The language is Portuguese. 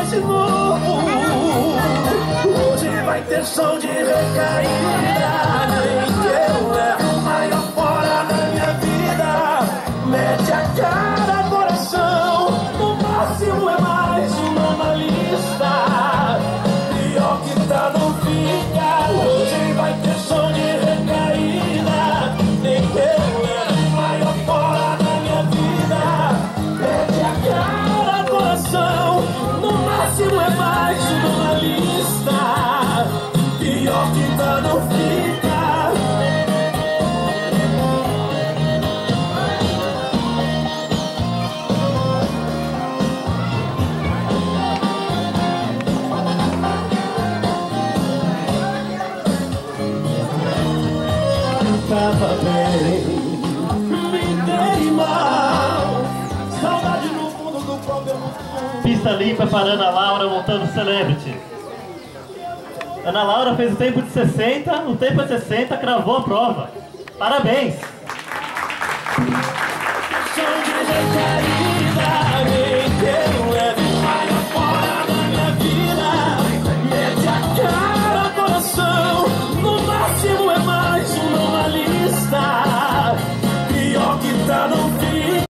mais de novo. Hoje vai ter som de recaída. Eu levo o maior fora da minha vida. Mete a cara, coração. No máximo é mais uma na lista. Pior que tá não fica. Hoje vai ter som de recaída. Nem eu levo o maior fora da minha vida. Mete a cara, coração. No máximo é mais uma na lista. Pior que tá não fica. Tava bem, me dei mal. Saudade no fundo do problema. Pista limpa para Ana Laura montando Celebrity. Ana Laura fez o tempo de 60, o tempo é 60, cravou a prova. Parabéns! Som de recaída.